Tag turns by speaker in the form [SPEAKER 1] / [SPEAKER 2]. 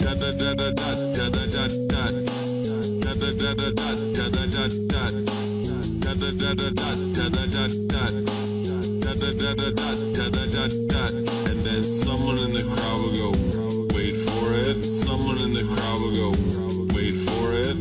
[SPEAKER 1] And then someone in the crowd will go, wait for it. Someone in the crowd will go, wait for it.